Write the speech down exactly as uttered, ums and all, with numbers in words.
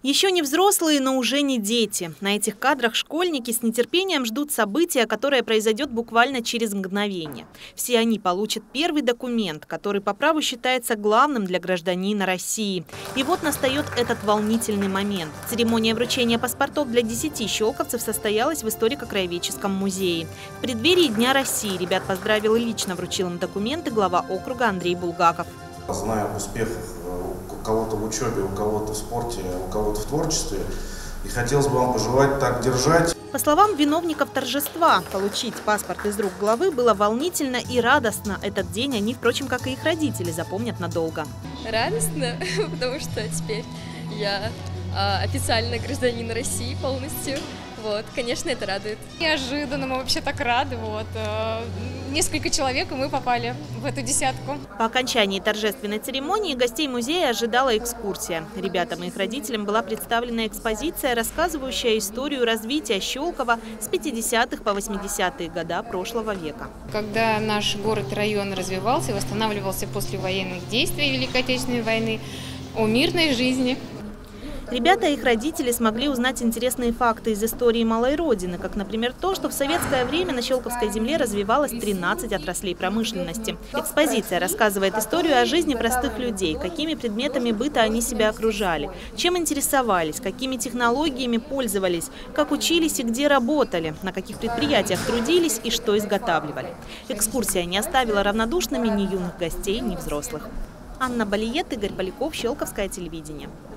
Еще не взрослые, но уже не дети. На этих кадрах школьники с нетерпением ждут события, которое произойдет буквально через мгновение. Все они получат первый документ, который по праву считается главным для гражданина России. И вот настает этот волнительный момент. Церемония вручения паспортов для десяти щелковцев состоялась в историко-краеведческом музее. В преддверии Дня России ребят поздравил и лично вручил им документы глава округа Андрей Булгаков. Зная об успехах у кого-то в учебе, у кого-то в спорте, у кого-то в творчестве, и хотелось бы вам пожелать так держать. По словам виновников торжества, получить паспорт из рук главы было волнительно и радостно. Этот день они, впрочем, как и их родители, запомнят надолго. Радостно, потому что теперь я а, официально гражданин России полностью. Вот, конечно, это радует. Неожиданно, мы вообще так рады. Вот. Несколько человек, и мы попали в эту десятку. По окончании торжественной церемонии гостей музея ожидала экскурсия. Ребятам и их родителям была представлена экспозиция, рассказывающая историю развития Щелково с пятидесятых по восьмидесятые года прошлого века. Когда наш город и район развивался, восстанавливался после военных действий Великой Отечественной войны, о мирной жизни. Ребята и их родители смогли узнать интересные факты из истории малой родины, как, например, то, что в советское время на Щелковской земле развивалось тринадцать отраслей промышленности. Экспозиция рассказывает историю о жизни простых людей, какими предметами быта они себя окружали, чем интересовались, какими технологиями пользовались, как учились и где работали, на каких предприятиях трудились и что изготавливали. Экскурсия не оставила равнодушными ни юных гостей, ни взрослых. Анна Балиет, Игорь Поляков, Щелковское телевидение.